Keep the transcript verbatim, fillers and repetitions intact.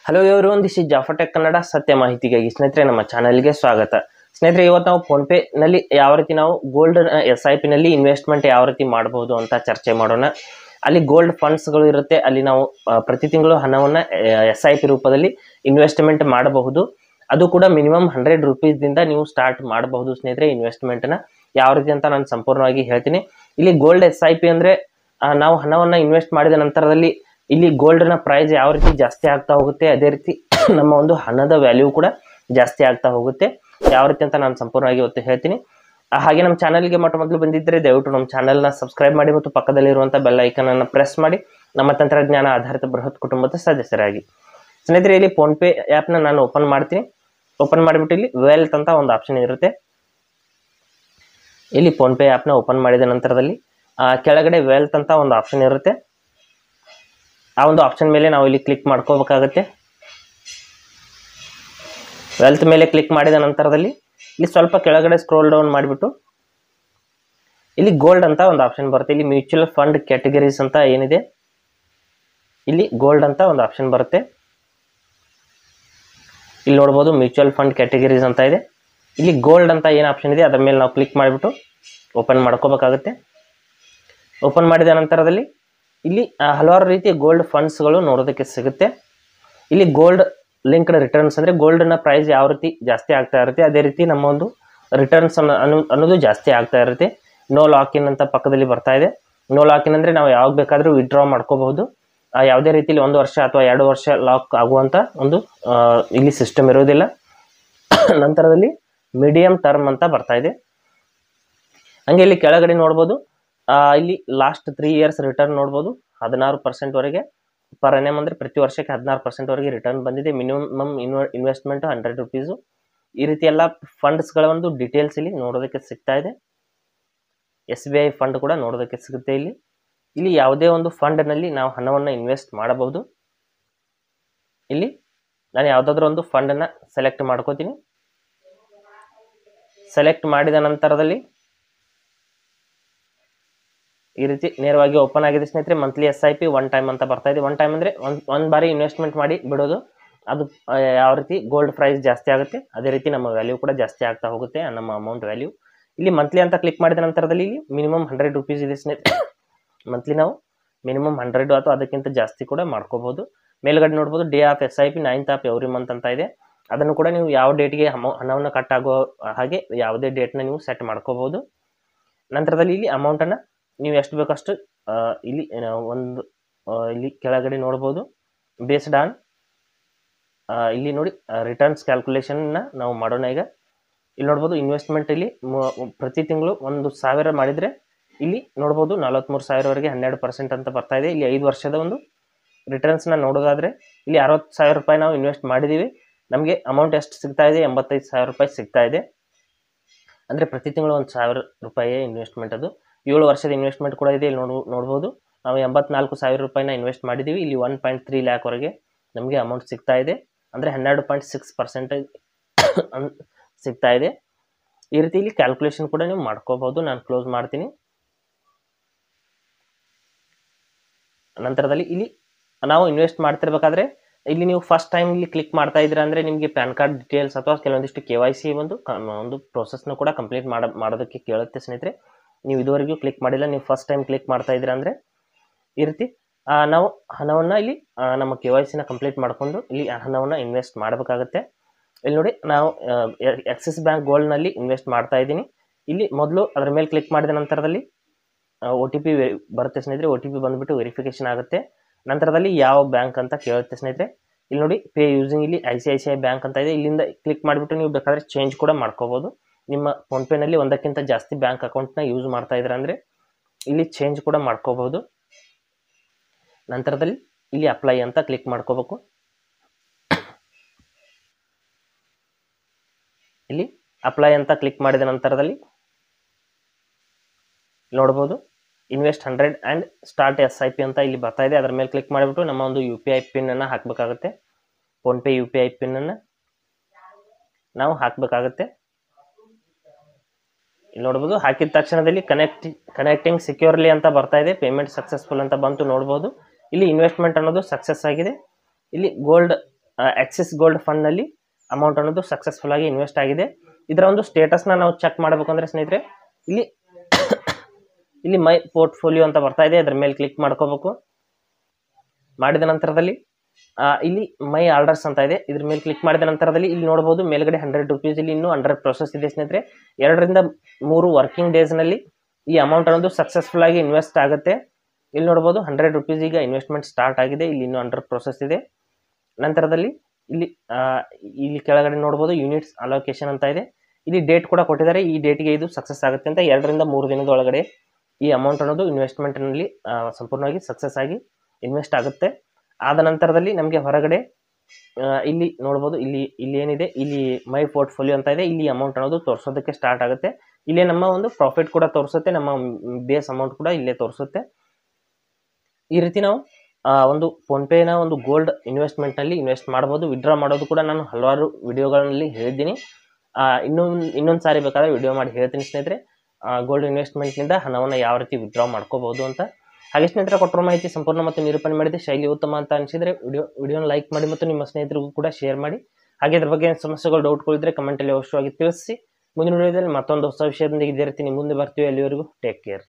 Hello everyone, this is Jafar tech Kannada. ಸತ್ಯ ಮಾಹಿತಿಗಾಗಿ ಸ್ನೇಹಿತರೆ ನಮ್ಮ ಚಾನಲ್ಗೆ ಸ್ವಾಗತ. ಸ್ನೇಹಿತರೆ, ಇವತ್ತು ನಾವು ಫೋನ್ ಪೇ ನಲ್ಲಿ ಯಾವ ರೀತಿ ನಾವು ಗೋಲ್ಡ್ ಎಸ್ ಐ ಪಿ ನಲ್ಲಿ ಇನ್ವೆಸ್ಟ್ಮೆಂಟ್ ಯಾವ ರೀತಿ ಮಾಡಬಹುದು ಅಂತ ಚರ್ಚೆ ಮಾಡೋಣ. ಅಲ್ಲಿ ಗೋಲ್ಡ್ ಫಂಡ್ಸ್ಗಳು ಇರುತ್ತೆ, ಅಲ್ಲಿ ನಾವು ಪ್ರತಿ ತಿಂಗಳು ಹಣವನ್ನು ಎಸ್ ಐ ಪಿ ರೂಪದಲ್ಲಿ ಇನ್ವೆಸ್ಟ್ಮೆಂಟ್ ಮಾಡಬಹುದು. ಅದು ಕೂಡ ಮಿನಿಮಮ್ ಹಂಡ್ರೆಡ್ ರುಪೀಸ್ದಿಂದ ನೀವು ಸ್ಟಾರ್ಟ್ ಮಾಡಬಹುದು ಸ್ನೇಹಿತರೆ. ಇನ್ವೆಸ್ಟ್ಮೆಂಟ್ನ ಯಾವ ರೀತಿ ಅಂತ ನಾನು ಸಂಪೂರ್ಣವಾಗಿ ಹೇಳ್ತೀನಿ. ಇಲ್ಲಿ ಗೋಲ್ಡ್ ಎಸ್ ಐ ಪಿ ಅಂದರೆ ನಾವು ಹಣವನ್ನು ಇನ್ವೆಸ್ಟ್ ಮಾಡಿದ ನಂತರದಲ್ಲಿ ಇಲ್ಲಿ ಗೋಲ್ಡ್ನ ಪ್ರೈಸ್ ಯಾವ ರೀತಿ ಜಾಸ್ತಿ ಆಗ್ತಾ ಹೋಗುತ್ತೆ, ಅದೇ ರೀತಿ ನಮ್ಮ ಒಂದು ಹಣದ ವ್ಯಾಲ್ಯೂ ಕೂಡ ಜಾಸ್ತಿ ಆಗ್ತಾ ಹೋಗುತ್ತೆ. ಯಾವ ರೀತಿ ಅಂತ ನಾನು ಸಂಪೂರ್ಣವಾಗಿ ಇವತ್ತು ಹೇಳ್ತೀನಿ. ಹಾಗೆ ನಮ್ಮ ಚಾನಲ್ಗೆ ಮೊಟ್ಟ ಮೊದಲು ಬಂದಿದ್ದರೆ ದಯವಿಟ್ಟು ನಮ್ಮ ಚಾನಲ್ನ ಸಬ್ಸ್ಕ್ರೈಬ್ ಮಾಡಿ ಮತ್ತು ಪಕ್ಕದಲ್ಲಿರುವಂಥ ಬೆಲ್ ಐಕನ್ ಅನ್ನು ಪ್ರೆಸ್ ಮಾಡಿ ನಮ್ಮ ತಂತ್ರಜ್ಞಾನ ಆಧಾರಿತ ಬೃಹತ್ ಕುಟುಂಬದ ಸದಸ್ಯರಾಗಿ. ಸ್ನೇಹಿತರೆ, ಇಲ್ಲಿ ಫೋನ್ ಪೇ ಆ್ಯಪ್ನ ನಾನು ಓಪನ್ ಮಾಡ್ತೀನಿ. ಓಪನ್ ಮಾಡಿಬಿಟ್ಟು ಇಲ್ಲಿ ವೆಲ್ತ್ ಅಂತ ಒಂದು ಆಪ್ಷನ್ ಇರುತ್ತೆ. ಇಲ್ಲಿ ಫೋನ್ ಪೇ ಆ್ಯಪ್ನ ಓಪನ್ ಮಾಡಿದ ನಂತರದಲ್ಲಿ ಕೆಳಗಡೆ ವೆಲ್ತ್ ಅಂತ ಒಂದು ಆಪ್ಷನ್ ಇರುತ್ತೆ. ಆ ಒಂದು ಆಪ್ಷನ್ ಮೇಲೆ ನಾವು ಇಲ್ಲಿ ಕ್ಲಿಕ್ ಮಾಡ್ಕೋಬೇಕಾಗತ್ತೆ. ವೆಲ್ತ್ ಮೇಲೆ ಕ್ಲಿಕ್ ಮಾಡಿದ ನಂತರದಲ್ಲಿ ಇಲ್ಲಿ ಸ್ವಲ್ಪ ಕೆಳಗಡೆ ಸ್ಕ್ರೋಲ್ ಡೌನ್ ಮಾಡಿಬಿಟ್ಟು ಇಲ್ಲಿ ಗೋಲ್ಡ್ ಅಂತ ಒಂದು ಆಪ್ಷನ್ ಬರುತ್ತೆ. ಇಲ್ಲಿ ಮ್ಯೂಚುವಲ್ ಫಂಡ್ ಕ್ಯಾಟಗರೀಸ್ ಅಂತ ಏನಿದೆ, ಇಲ್ಲಿ ಗೋಲ್ಡ್ ಅಂತ ಒಂದು ಆಪ್ಷನ್ ಬರುತ್ತೆ. ಇಲ್ಲಿ ನೋಡ್ಬೋದು ಮ್ಯೂಚುವಲ್ ಫಂಡ್ ಕ್ಯಾಟಗರೀಸ್ ಅಂತ ಇದೆ. ಇಲ್ಲಿ ಗೋಲ್ಡ್ ಅಂತ ಏನು ಆಪ್ಷನ್ ಇದೆ ಅದರ ಮೇಲೆ ನಾವು ಕ್ಲಿಕ್ ಮಾಡಿಬಿಟ್ಟು ಓಪನ್ ಮಾಡ್ಕೋಬೇಕಾಗುತ್ತೆ. ಓಪನ್ ಮಾಡಿದ ನಂತರದಲ್ಲಿ ಇಲ್ಲಿ ಹಲವಾರು ರೀತಿಯ ಗೋಲ್ಡ್ ಫಂಡ್ಸ್ಗಳು ನೋಡೋದಕ್ಕೆ ಸಿಗುತ್ತೆ. ಇಲ್ಲಿ ಗೋಲ್ಡ್ ಲಿಂಕ್ಡ್ ರಿಟರ್ನ್ಸ್ ಅಂದರೆ ಗೋಲ್ಡ್ನ ಪ್ರೈಸ್ ಯಾವ ರೀತಿ ಜಾಸ್ತಿ ಆಗ್ತಾ ಇರುತ್ತೆ, ಅದೇ ರೀತಿ ನಮ್ಮ ಒಂದು ರಿಟರ್ನ್ಸ್ ಅನ್ನೋ ಅನ್ನೋದು ಜಾಸ್ತಿ ಆಗ್ತಾ ಇರುತ್ತೆ. ನೋ ಲಾಕ್ ಇನ್ ಅಂತ ಪಕ್ಕದಲ್ಲಿ ಬರ್ತಾ ಇದೆ. ನೋ ಲಾಕ್ ಇನ್ ಅಂದರೆ ನಾವು ಯಾವಾಗ ಬೇಕಾದರೂ ವಿಡ್ರಾ ಮಾಡ್ಕೋಬಹುದು. ಯಾವುದೇ ರೀತಿಯಲ್ಲಿ ಒಂದು ವರ್ಷ ಅಥವಾ ಎರಡು ವರ್ಷ ಲಾಕ್ ಆಗುವಂಥ ಒಂದು ಇಲ್ಲಿ ಸಿಸ್ಟಮ್ ಇರೋದಿಲ್ಲ. ನಂತರದಲ್ಲಿ ಮೀಡಿಯಂ ಟರ್ಮ್ ಅಂತ ಬರ್ತಾ ಇದೆ. ಹಂಗೆ ಇಲ್ಲಿ ಕೆಳಗಡೆ ನೋಡ್ಬೋದು, ಇಲ್ಲಿ ಲಾಸ್ಟ್ ತ್ರೀ ಇಯರ್ಸ್ ರಿಟರ್ನ್ ನೋಡ್ಬೋದು. ಹದಿನಾರು ಪರ್ಸೆಂಟ್ವರೆಗೆ ಪರ್ ಎನ್ ಎಮ್ ಅಂದರೆ ಪ್ರತಿ ವರ್ಷಕ್ಕೆ ಹದಿನಾರು ಪರ್ಸೆಂಟ್ವರೆಗೆ ರಿಟರ್ನ್ ಬಂದಿದೆ. ಮಿನಿಮಮ್ ಇನ್ವ ಇನ್ವೆಸ್ಟ್ಮೆಂಟು ಹಂಡ್ರೆಡ್ ರುಪೀಸು. ಈ ರೀತಿ ಎಲ್ಲ ಫಂಡ್ಸ್ಗಳ ಒಂದು ಡೀಟೇಲ್ಸ್ ಇಲ್ಲಿ ನೋಡೋದಕ್ಕೆ ಸಿಗ್ತಾ ಇದೆ. ಎಸ್ ಬಿ ಐ ಫಂಡ್ ಕೂಡ ನೋಡೋದಕ್ಕೆ ಸಿಗುತ್ತೆ. ಇಲ್ಲಿ ಇಲ್ಲಿ ಯಾವುದೇ ಒಂದು ಫಂಡ್ನಲ್ಲಿ ನಾವು ಹಣವನ್ನು ಇನ್ವೆಸ್ಟ್ ಮಾಡಬಹುದು. ಇಲ್ಲಿ ನಾನು ಯಾವುದಾದ್ರೂ ಒಂದು ಫಂಡನ್ನು ಸೆಲೆಕ್ಟ್ ಮಾಡ್ಕೋತೀನಿ. ಸೆಲೆಕ್ಟ್ ಮಾಡಿದ ನಂತರದಲ್ಲಿ ಈ ರೀತಿ ನೇರವಾಗಿ ಓಪನ್ ಆಗಿದೆ ಸ್ನೇಹಿತರೆ. Monthly S I P one time ಅಂತ ಬರ್ತಾ ಇದೆ. ಒನ್ ಟೈಮ್ ಅಂದರೆ ಒಂದು ಒಂದು ಬಾರಿ ಇನ್ವೆಸ್ಟ್ಮೆಂಟ್ ಮಾಡಿ ಬಿಡೋದು. ಅದು ಯಾವ ರೀತಿ ಗೋಲ್ಡ್ ಪ್ರೈಸ್ ಜಾಸ್ತಿ ಆಗುತ್ತೆ ಅದೇ ರೀತಿ ನಮ್ಮ ವ್ಯಾಲ್ಯೂ ಕೂಡ ಜಾಸ್ತಿ ಆಗ್ತಾ ಹೋಗುತ್ತೆ, ನಮ್ಮ ಅಮೌಂಟ್ ವ್ಯಾಲ್ಯೂ. ಇಲ್ಲಿ ಮಂತ್ಲಿ ಅಂತ ಕ್ಲಿಕ್ ಮಾಡಿದ ನಂತರದಲ್ಲಿ ಇಲ್ಲಿ ಮಿನಿಮಮ್ ಹಂಡ್ರೆಡ್ ರುಪೀಸ್ ಇದೆ ಸ್ನೇಹಿತರೆ. ಮಂತ್ಲಿ ನಾವು ಮಿನಿಮಮ್ ಹಂಡ್ರೆಡ್ ಅಥವಾ ಅದಕ್ಕಿಂತ ಜಾಸ್ತಿ ಕೂಡ ಮಾಡ್ಕೋಬಹುದು. ಮೇಲ್ಗಡೆ ನೋಡ್ಬೋದು day of S I P ninth of every month ಅಂತ ಇದೆ. ಅದನ್ನು ಕೂಡ ನೀವು ಯಾವ ಡೇಟ್ಗೆ ಅಮೌ ಹಣವನ್ನು ಕಟ್ ಆಗೋ ಹಾಗೆ ಯಾವುದೇ ಡೇಟ್ನ ನೀವು ಸೆಟ್ ಮಾಡ್ಕೋಬಹುದು. ನಂತರದಲ್ಲಿ ಇಲ್ಲಿ ಅಮೌಂಟನ್ನು ನೀವು ಎಷ್ಟು ಬೇಕಷ್ಟು ಇಲ್ಲಿ ಒಂದು ಇಲ್ಲಿ ಕೆಳಗಡೆ ನೋಡ್ಬೋದು ಬೇಸ್ಡ್ ಆನ್ ಇಲ್ಲಿ ನೋಡಿ ರಿಟರ್ನ್ಸ್ ಕ್ಯಾಲ್ಕುಲೇಷನ್ನ ನಾವು ಮಾಡೋಣ. ಈಗ ಇಲ್ಲಿ ನೋಡ್ಬೋದು ಇನ್ವೆಸ್ಟ್ಮೆಂಟ್ ಇಲ್ಲಿ ಪ್ರತಿ ತಿಂಗಳು ಒಂದು ಸಾವಿರ ಮಾಡಿದರೆ ಇಲ್ಲಿ ನೋಡ್ಬೋದು ನಲವತ್ತ್ಮೂರು ಸಾವಿರವರೆಗೆ ಹನ್ನೆರಡು ಪರ್ಸೆಂಟ್ ಅಂತ ಬರ್ತಾ ಇದೆ. ಇಲ್ಲಿ ಐದು ವರ್ಷದ ಒಂದು ರಿಟರ್ನ್ಸ್ನ ನೋಡೋದಾದರೆ ಇಲ್ಲಿ ಅರವತ್ತು ಸಾವಿರ ರೂಪಾಯಿ ನಾವು ಇನ್ವೆಸ್ಟ್ ಮಾಡಿದ್ದೀವಿ. ನಮಗೆ ಅಮೌಂಟ್ ಎಷ್ಟು ಸಿಗ್ತಾ ಇದೆ, ಎಂಬತ್ತೈದು ಸಾವಿರ ರೂಪಾಯಿ ಸಿಗ್ತಾ ಇದೆ. ಅಂದರೆ ಪ್ರತಿ ತಿಂಗಳು ಒಂದು ಸಾವಿರ ರೂಪಾಯಿ ಇನ್ವೆಸ್ಟ್ಮೆಂಟ್. ಅದು ಏಳು ವರ್ಷದ ಇನ್ವೆಸ್ಟ್ಮೆಂಟ್ ಕೂಡ ಇದೆ. ಇಲ್ಲಿ ನೋಡ್ ನೋಡ್ಬೋದು ನಾವು ಎಂಬತ್ನಾಲ್ಕು ಸಾವಿರ ರೂಪಾಯಿನ ಇನ್ವೆಸ್ಟ್ ಮಾಡಿದ್ದೀವಿ. ಇಲ್ಲಿ ಒನ್ ಪಾಯಿಂಟ್ ತ್ರೀ ಲ್ಯಾಕ್ವರೆಗೆ ನಮಗೆ ಅಮೌಂಟ್ ಸಿಗ್ತಾ ಇದೆ. ಅಂದರೆ ಹನ್ನೆರಡು ಪಾಯಿಂಟ್ ಸಿಕ್ಸ್ ಪರ್ಸೆಂಟೇಜ್ ಸಿಗ್ತಾ ಇದೆ. ಈ ರೀತಿ ಇಲ್ಲಿ ಕ್ಯಾಲ್ಕುಲೇಷನ್ ಕೂಡ ನೀವು ಮಾಡ್ಕೋಬಹುದು. ನಾನು ಕ್ಲೋಸ್ ಮಾಡ್ತೀನಿ. ನಂತರದಲ್ಲಿ ಇಲ್ಲಿ ನಾವು ಇನ್ವೆಸ್ಟ್ ಮಾಡ್ತಿರ್ಬೇಕಾದ್ರೆ ಇಲ್ಲಿ ನೀವು ಫಸ್ಟ್ ಟೈಮ್ ಇಲ್ಲಿ ಕ್ಲಿಕ್ ಮಾಡ್ತಾ ಇದ್ದೀರಾ ಅಂದರೆ ನಿಮಗೆ ಪ್ಯಾನ್ ಕಾರ್ಡ್ ಡೀಟೇಲ್ಸ್ ಅಥವಾ ಕೆಲವೊಂದಿಷ್ಟು ಕೆ ವೈ ಸಿ ಒಂದು ಒಂದು ಪ್ರೊಸೆಸ್ನ ಕೂಡ ಕಂಪ್ಲೀಟ್ ಮಾಡ ಮಾಡೋದಕ್ಕೆ ಕೇಳುತ್ತೆ ಸ್ನೇಹಿತರೆ. ನೀವು ಇದುವರೆಗೂ ಕ್ಲಿಕ್ ಮಾಡಿಲ್ಲ, ನೀವು ಫಸ್ಟ್ ಟೈಮ್ ಕ್ಲಿಕ್ ಮಾಡ್ತಾ ಇದ್ದೀರಾ ಅಂದರೆ ಈ ರೀತಿ ನಾವು ಹಣವನ್ನು ಇಲ್ಲಿ ನಮ್ಮ ಕೆ ವೈ ಸಿನ ಕಂಪ್ಲೀಟ್ ಮಾಡಿಕೊಂಡು ಇಲ್ಲಿ ಹಣವನ್ನು ಇನ್ವೆಸ್ಟ್ ಮಾಡಬೇಕಾಗುತ್ತೆ. ಇಲ್ಲಿ ನೋಡಿ ನಾವು ಆಕ್ಸಿಸ್ ಬ್ಯಾಂಕ್ ಗೋಲ್ಡ್ನಲ್ಲಿ ಇನ್ವೆಸ್ಟ್ ಮಾಡ್ತಾ ಇದ್ದೀನಿ. ಇಲ್ಲಿ ಮೊದಲು ಅದರ ಮೇಲೆ ಕ್ಲಿಕ್ ಮಾಡಿದ ನಂತರದಲ್ಲಿ ಒ ಟಿ ಪಿ ಬರುತ್ತೆ ಸ್ನೇಹಿತರೆ. ಒ ಟಿ ಪಿ ಬಂದುಬಿಟ್ಟು ವೆರಿಫಿಕೇಷನ್ ಆಗುತ್ತೆ. ನಂತರದಲ್ಲಿ ಯಾವ ಬ್ಯಾಂಕ್ ಅಂತ ಕೇಳುತ್ತೆ ಸ್ನೇಹಿತರೆ. ಇಲ್ಲಿ ನೋಡಿ ಪೇ ಯೂಸಿಂಗ್ ಇಲ್ಲಿ I C I C I bank ಅಂತ ಇದೆ. ಇಲ್ಲಿಂದ ಕ್ಲಿಕ್ ಮಾಡಿಬಿಟ್ಟು ನೀವು ಬೇಕಾದರೆ ಚೇಂಜ್ ಕೂಡ ಮಾಡ್ಕೋಬೋದು. ನಿಮ್ಮ ಫೋನ್ಪೇನಲ್ಲಿ ಒಂದಕ್ಕಿಂತ ಜಾಸ್ತಿ ಬ್ಯಾಂಕ್ ಅಕೌಂಟ್ನ ಯೂಸ್ ಮಾಡ್ತಾ ಇದ್ದೀರಾ ಅಂದರೆ ಇಲ್ಲಿ ಚೇಂಜ್ ಕೂಡ ಮಾಡ್ಕೋಬಹುದು. ನಂತರದಲ್ಲಿ ಇಲ್ಲಿ ಅಪ್ಲೈ ಅಂತ ಕ್ಲಿಕ್ ಮಾಡ್ಕೋಬೇಕು. ಇಲ್ಲಿ ಅಪ್ಲೈ ಅಂತ ಕ್ಲಿಕ್ ಮಾಡಿದ ನಂತರದಲ್ಲಿ ನೋಡ್ಬೋದು invest hundred and start S I P ಅಂತ ಇಲ್ಲಿ ಬರ್ತಾ ಇದೆ. ಅದರ ಮೇಲೆ ಕ್ಲಿಕ್ ಮಾಡಿಬಿಟ್ಟು ನಮ್ಮ ಒಂದು ಯು ಪಿ ಐ ಪಿನ್ನನ್ನು ಹಾಕಬೇಕಾಗುತ್ತೆ. ಫೋನ್ಪೇ ಯು ಪಿ ಐ ಪಿನ್ನನ್ನು ನಾವು ಹಾಕಬೇಕಾಗುತ್ತೆ. ಇಲ್ಲಿ ನೋಡ್ಬೋದು ಹಾಕಿದ ತಕ್ಷಣದಲ್ಲಿ ಕನೆಕ್ಟ್ ಕನೆಕ್ಟಿಂಗ್ ಸೆಕ್ಯೂರ್ಲಿ ಅಂತ ಬರ್ತಾ ಇದೆ. ಪೇಮೆಂಟ್ ಸಕ್ಸಸ್ಫುಲ್ ಅಂತ ಬಂತು ನೋಡ್ಬೋದು. ಇಲ್ಲಿ ಇನ್ವೆಸ್ಟ್ಮೆಂಟ್ ಅನ್ನೋದು ಸಕ್ಸಸ್ ಆಗಿದೆ. ಇಲ್ಲಿ ಗೋಲ್ಡ್ ಆಕ್ಸಿಸ್ ಗೋಲ್ಡ್ ಫಂಡ್ನಲ್ಲಿ ಅಮೌಂಟ್ ಅನ್ನೋದು ಸಕ್ಸಸ್ಫುಲ್ ಆಗಿ ಇನ್ವೆಸ್ಟ್ ಆಗಿದೆ. ಇದರ ಒಂದು ಸ್ಟೇಟಸ್ನ ನಾವು ಚೆಕ್ ಮಾಡಬೇಕು ಅಂದರೆ ಸ್ನೇಹಿತರೆ ಇಲ್ಲಿ ಇಲ್ಲಿ ಮೈ ಪೋರ್ಟ್ಫೋಲಿಯೋ ಅಂತ ಬರ್ತಾ ಇದೆ, ಅದರ ಮೇಲೆ ಕ್ಲಿಕ್ ಮಾಡ್ಕೋಬೇಕು. ಮಾಡಿದ ನಂತರದಲ್ಲಿ ಇಲ್ಲಿ ಮೈ ಆರ್ಡರ್ಸ್ ಅಂತ ಇದೆ, ಇದ್ರ ಮೇಲೆ ಕ್ಲಿಕ್ ಮಾಡಿದ ನಂತರದಲ್ಲಿ ಇಲ್ಲಿ ನೋಡಬಹುದು ಮೇಲ್ಗಡೆ ಹಂಡ್ರೆಡ್ ರುಪೀಸ್ ಇಲ್ಲಿ ಇನ್ನೂ ಅಂಡರ್ ಪ್ರೊಸೆಸ್ ಇದೆ ಸ್ನೇಹಿತರೆ. ಎರಡರಿಂದ ಮೂರು ವರ್ಕಿಂಗ್ ಡೇಸ್ನಲ್ಲಿ ಈ ಅಮೌಂಟ್ ಅನ್ನೋದು ಸಕ್ಸಸ್ಫುಲ್ ಆಗಿ ಇನ್ವೆಸ್ಟ್ ಆಗುತ್ತೆ. ಇಲ್ಲಿ ನೋಡಬಹುದು ಹಂಡ್ರೆಡ್ ರುಪೀಸ್ ಈಗ ಇನ್ವೆಸ್ಟ್ಮೆಂಟ್ ಸ್ಟಾರ್ಟ್ ಆಗಿದೆ, ಇಲ್ಲಿ ಇನ್ನೂ ಅಂಡರ್ ಪ್ರೊಸೆಸ್ ಇದೆ. ನಂತರದಲ್ಲಿ ಇಲ್ಲಿ ಇಲ್ಲಿ ಕೆಳಗಡೆ ನೋಡಬಹುದು ಯೂನಿಟ್ಸ್ ಅಲೋಕೇಶನ್ ಅಂತ ಇದೆ, ಇಲ್ಲಿ ಡೇಟ್ ಕೂಡ ಕೊಟ್ಟಿದ್ದಾರೆ, ಈ ಡೇಟ್ಗೆ ಇದು ಸಕ್ಸಸ್ ಆಗುತ್ತೆ ಅಂತ. ಎರಡರಿಂದ ಮೂರು ದಿನದ ಒಳಗಡೆ ಈ ಅಮೌಂಟ್ ಅನ್ನೋದು ಇನ್ವೆಸ್ಟ್ಮೆಂಟ್ನಲ್ಲಿ ಸಂಪೂರ್ಣವಾಗಿ ಸಕ್ಸಸ್ ಆಗಿ ಇನ್ವೆಸ್ಟ್ ಆಗುತ್ತೆ. ಆದ ನಂತರದಲ್ಲಿ ನಮಗೆ ಹೊರಗಡೆ ಇಲ್ಲಿ ನೋಡ್ಬೋದು ಇಲ್ಲಿ ಇಲ್ಲಿ ಏನಿದೆ ಇಲ್ಲಿ ಮೈ ಪೋರ್ಟ್ಫೋಲಿಯೋ ಅಂತ ಇದೆ, ಇಲ್ಲಿ ಅಮೌಂಟ್ ಅನ್ನೋದು ತೋರಿಸೋದಕ್ಕೆ ಸ್ಟಾರ್ಟ್ ಆಗುತ್ತೆ. ಇಲ್ಲೇ ನಮ್ಮ ಒಂದು ಪ್ರಾಫಿಟ್ ಕೂಡ ತೋರಿಸುತ್ತೆ, ನಮ್ಮ ಬೇಸ್ ಅಮೌಂಟ್ ಕೂಡ ಇಲ್ಲೇ ತೋರಿಸುತ್ತೆ. ಈ ರೀತಿ ನಾವು ಒಂದು ಫೋನ್ಪೇನ ಒಂದು ಗೋಲ್ಡ್ ಇನ್ವೆಸ್ಟ್ಮೆಂಟ್ನಲ್ಲಿ ಇನ್ವೆಸ್ಟ್ ಮಾಡ್ಬೋದು. ವಿಡ್ರಾ ಮಾಡೋದು ಕೂಡ ನಾನು ಹಲವಾರು ವಿಡಿಯೋಗಳಲ್ಲಿ ಹೇಳಿದ್ದೀನಿ, ಇನ್ನೊಂದು ಇನ್ನೊಂದು ಸಾರಿ ಬೇಕಾದ್ರೆ ವಿಡಿಯೋ ಮಾಡಿ ಹೇಳ್ತೀನಿ ಸ್ನೇಹಿತರೆ, ಗೋಲ್ಡ್ ಇನ್ವೆಸ್ಟ್ಮೆಂಟ್ನಿಂದ ಹಣವನ್ನು ಯಾವ ರೀತಿ ವಿಡ್ರಾ ಮಾಡ್ಕೋಬಹುದು ಅಂತ. ಹಾಗೆ ಸ್ನೇಹಿತರೆ ಕೊಟ್ಟರು ಮಾಹಿತಿ ಸಂಪೂರ್ಣ ಮತ್ತು ನಿರೂಪಣೆ ಮಾಡಿದೆ, ಶೈಲಿ ಉತ್ತಮ ಅಂತ ಅನಿಸಿದರೆ ವಿಡಿಯೋ ವಿಡಿಯೋನ ಲೈಕ್ ಮಾಡಿ ಮತ್ತು ನಿಮ್ಮ ಸ್ನೇಹಿತರಿಗೂ ಕೂಡ ಶೇರ್ ಮಾಡಿ. ಹಾಗೆ ಇದ್ರ ಬಗ್ಗೆ ಸಮಸ್ಯೆಗಳು ಡೌಟ್ಗಳಿದ್ರೆ ಕಮೆಂಟಲ್ಲಿ ಅವಶ್ಯವಾಗಿ ತಿಳಿಸಿ. ಮುಂದಿನ ವಿಡಿಯೋದಲ್ಲಿ ಮತ್ತೊಂದು ಹೊಸ ವಿಷಯದೊಂದಿಗೆ ಇದೇ ರೀತಿ ನಿಮ್ಮ ಮುಂದೆ ಬರ್ತೀವಿ. ಅಲ್ಲಿವರೆಗೂ ಟೇಕ್ ಕೇರ್.